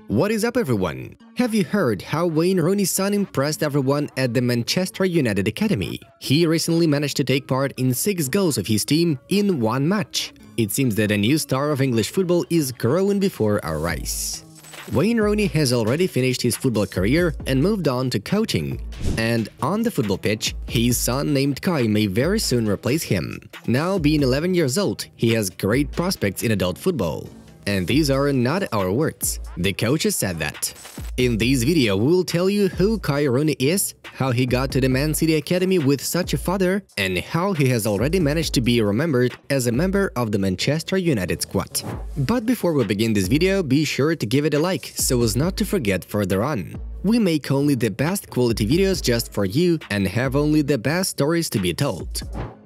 What is up, everyone? Have you heard how Wayne Rooney's son impressed everyone at the Manchester United Academy? He recently managed to take part in 6 goals of his team in one match. It seems that a new star of English football is growing before our eyes. Wayne Rooney has already finished his football career and moved on to coaching. And on the football pitch, his son named Kai may very soon replace him. Now being 11 years old, he has great prospects in adult football. And these are not our words. The coaches said that. In this video, we'll tell you who Kai Rooney is, how he got to the Man.City Academy with such a father, and how he has already managed to be remembered as a member of the Manchester United squad. But before we begin this video, be sure to give it a like, so as not to forget further on. We make only the best quality videos just for you and have only the best stories to be told.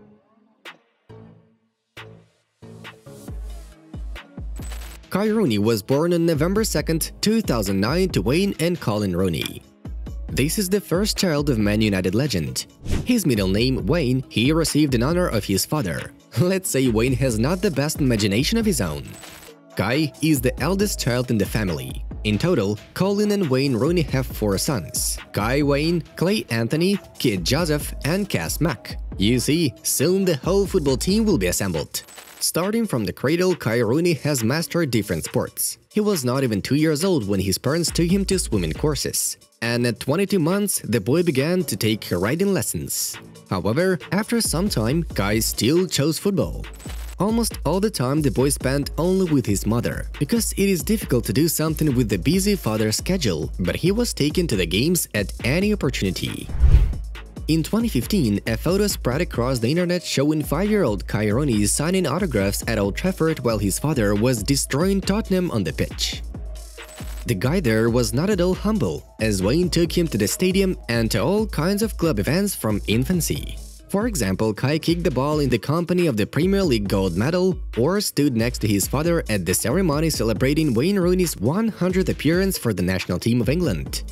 Kai Rooney was born on November 2, 2009 to Wayne and Colin Rooney. This is the first child of Man United legend. His middle name, Wayne, he received in honor of his father. Let's say Wayne has not the best imagination of his own. Kai is the eldest child in the family. In total, Colin and Wayne Rooney have 4 sons: Kai Wayne, Clay Anthony, Kid Joseph, and Cass Mac. You see, soon the whole football team will be assembled. Starting from the cradle, Kai Rooney has mastered different sports. He was not even 2 years old when his parents took him to swimming courses. And at 22 months, the boy began to take riding lessons. However, after some time, Kai still chose football. Almost all the time the boy spent only with his mother, because it is difficult to do something with the busy father's schedule, but he was taken to the games at any opportunity. In 2015, a photo spread across the internet showing 5-year-old Kai Rooney signing autographs at Old Trafford while his father was destroying Tottenham on the pitch. The guy there was not at all humble, as Wayne took him to the stadium and to all kinds of club events from infancy. For example, Kai kicked the ball in the company of the Premier League gold medal or stood next to his father at the ceremony celebrating Wayne Rooney's 100th appearance for the national team of England.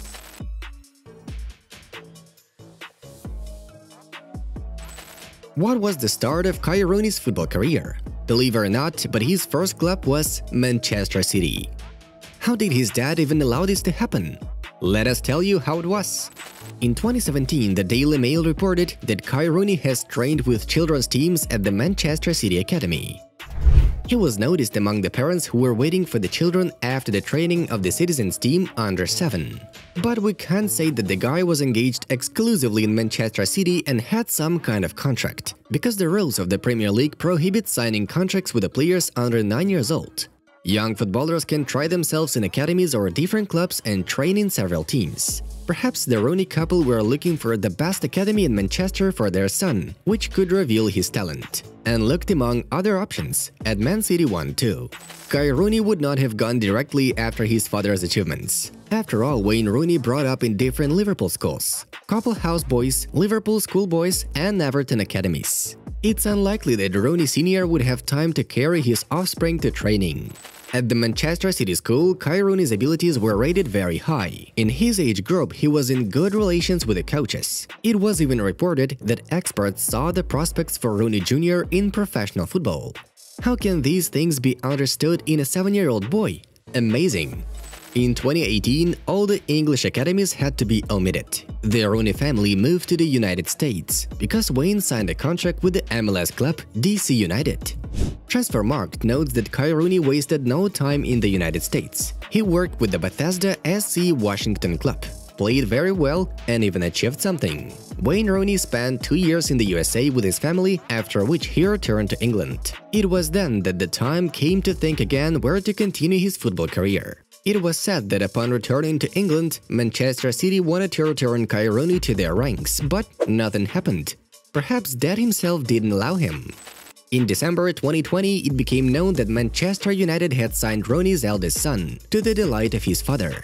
What was the start of Kai Rooney's football career? Believe it or not, but his first club was Manchester City. How did his dad even allow this to happen? Let us tell you how it was. In 2017, the Daily Mail reported that Kai Rooney has trained with children's teams at the Manchester City Academy. He was noticed among the parents who were waiting for the children after the training of the Citizens team under 7. But we can't say that the guy was engaged exclusively in Manchester City and had some kind of contract, because the rules of the Premier League prohibit signing contracts with the players under 9 years old. Young footballers can try themselves in academies or different clubs and train in several teams. Perhaps the Rooney couple were looking for the best academy in Manchester for their son, which could reveal his talent, and looked among other options at Man.City 1-2. Kai Rooney would not have gone directly after his father's achievements. After all, Wayne Rooney brought up in different Liverpool schools: Copelhouse Boys, Liverpool Schoolboys, and Everton academies. It's unlikely that Rooney Sr. would have time to carry his offspring to training. At the Manchester City school, Kai Rooney's abilities were rated very high. In his age group, he was in good relations with the coaches. It was even reported that experts saw the prospects for Rooney Jr. in professional football. How can these things be understood in a 7-year-old boy? Amazing! In 2018, all the English academies had to be omitted. The Rooney family moved to the United States because Wayne signed a contract with the MLS club DC United. Transfermarkt notes that Kai Rooney wasted no time in the United States. He worked with the Bethesda SC Washington club, played very well, and even achieved something. Wayne Rooney spent 2 years in the USA with his family, after which he returned to England. It was then that the time came to think again where to continue his football career. It was said that upon returning to England, Manchester City wanted to return Kai Rooney to their ranks, but nothing happened. Perhaps Dad himself didn't allow him. In December 2020, it became known that Manchester United had signed Rooney's eldest son, to the delight of his father.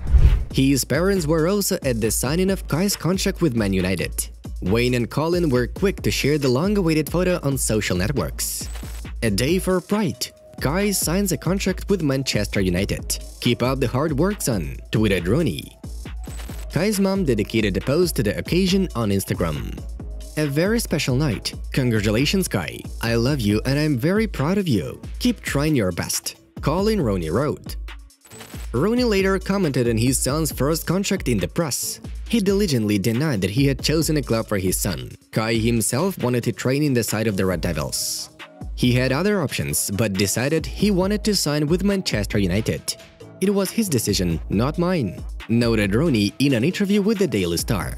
His parents were also at the signing of Kai's contract with Man United. Wayne and Colin were quick to share the long-awaited photo on social networks. A day for pride. Kai signs a contract with Manchester United. Keep up the hard work, son, tweeted Rooney. Kai's mom dedicated a post to the occasion on Instagram. A very special night. Congratulations, Kai. I love you and I'm very proud of you. Keep trying your best. Colin Rooney wrote. Rooney later commented on his son's first contract in the press. He diligently denied that he had chosen a club for his son. Kai himself wanted to train in the side of the Red Devils. He had other options, but decided he wanted to sign with Manchester United. It was his decision, not mine, noted Rooney in an interview with the Daily Star.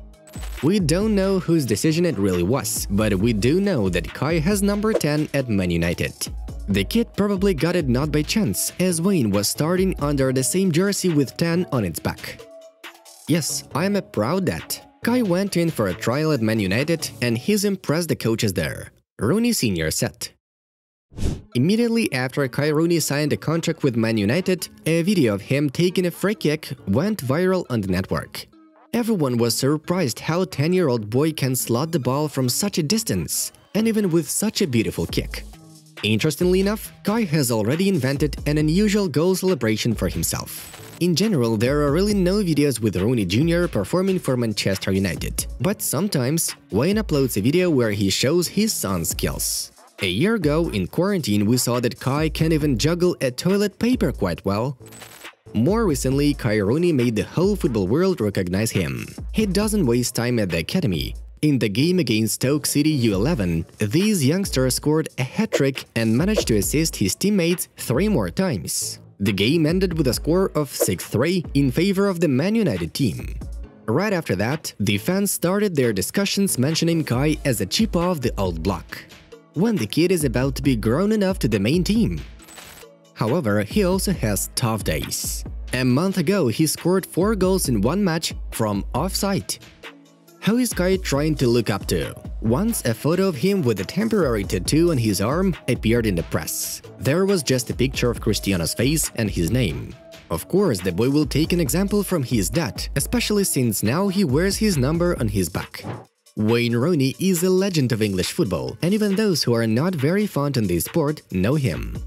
We don't know whose decision it really was, but we do know that Kai has number 10 at Man United. The kid probably got it not by chance, as Wayne was starting under the same jersey with 10 on its back. Yes, I am a proud dad. Kai went in for a trial at Man United and he's impressed the coaches there, Rooney Sr. said. Immediately after Kai Rooney signed a contract with Man United, a video of him taking a free kick went viral on the network. Everyone was surprised how a 10-year-old boy can slot the ball from such a distance, and even with such a beautiful kick. Interestingly enough, Kai has already invented an unusual goal celebration for himself. In general, there are really no videos with Rooney Jr. performing for Manchester United, but sometimes Wayne uploads a video where he shows his son's skills. A year ago, in quarantine, we saw that Kai can even juggle a toilet paper quite well. More recently, Kai Rooney made the whole football world recognize him. He doesn't waste time at the academy. In the game against Stoke City U11, these youngsters scored a hat-trick and managed to assist his teammates 3 more times. The game ended with a score of 6-3 in favor of the Man United team. Right after that, the fans started their discussions mentioning Kai as a chip off the old block, when the kid is about to be grown enough to the main team. However, he also has tough days. A month ago, he scored 4 goals in one match from offside. Who is Kai trying to look up to? Once a photo of him with a temporary tattoo on his arm appeared in the press. There was just a picture of Cristiano's face and his name. Of course, the boy will take an example from his dad, especially since now he wears his number on his back. Wayne Rooney is a legend of English football, and even those who are not very fond in this sport know him.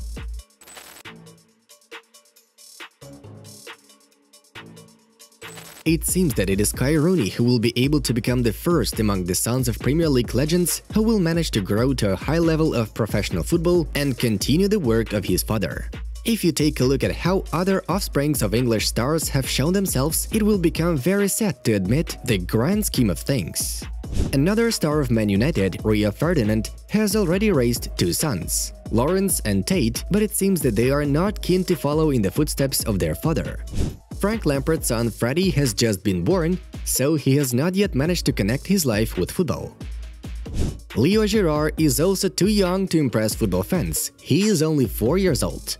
It seems that it is Kai Rooney who will be able to become the first among the sons of Premier League legends who will manage to grow to a high level of professional football and continue the work of his father. If you take a look at how other offsprings of English stars have shown themselves, it will become very sad to admit the grand scheme of things. Another star of Man United, Rio Ferdinand, has already raised 2 sons, Lawrence and Tate, but it seems that they are not keen to follow in the footsteps of their father. Frank Lampard's son Freddie has just been born, so he has not yet managed to connect his life with football. Leo Girard is also too young to impress football fans. He is only 4 years old.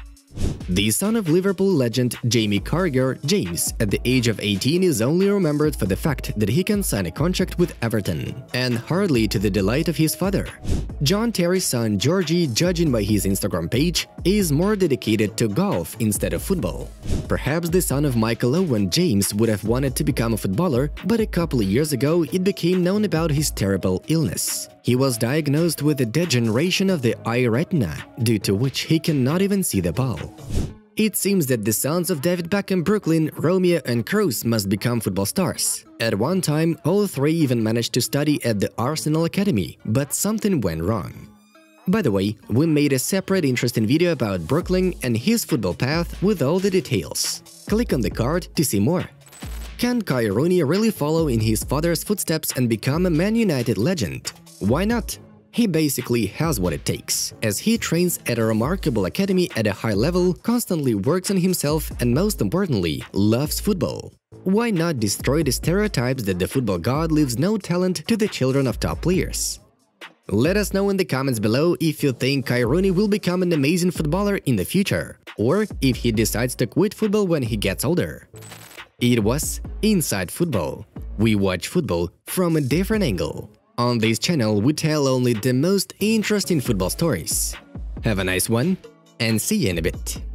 The son of Liverpool legend Jamie Carragher, James, at the age of 18 is only remembered for the fact that he can sign a contract with Everton, and hardly to the delight of his father. John Terry's son Georgie, judging by his Instagram page, is more dedicated to golf instead of football. Perhaps the son of Michael Owen, James, would have wanted to become a footballer, but a couple of years ago it became known about his terrible illness. He was diagnosed with a degeneration of the eye retina, due to which he cannot even see the ball. It seems that the sons of David Beckham, Brooklyn, Romeo and Cruz must become football stars. At one time, all 3 even managed to study at the Arsenal Academy, but something went wrong. By the way, we made a separate interesting video about Brooklyn and his football path with all the details. Click on the card to see more. Can Kai Rooney really follow in his father's footsteps and become a Man United legend? Why not? He basically has what it takes, as he trains at a remarkable academy at a high level, constantly works on himself and most importantly, loves football. Why not destroy the stereotypes that the football god leaves no talent to the children of top players? Let us know in the comments below if you think Kai Rooney will become an amazing footballer in the future, or if he decides to quit football when he gets older. It was Inside Football. We watch football from a different angle. On this channel, we tell only the most interesting football stories. Have a nice one, and see you in a bit.